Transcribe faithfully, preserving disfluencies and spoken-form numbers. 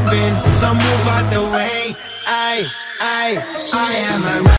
jumping, so move out the way. I, I, I am a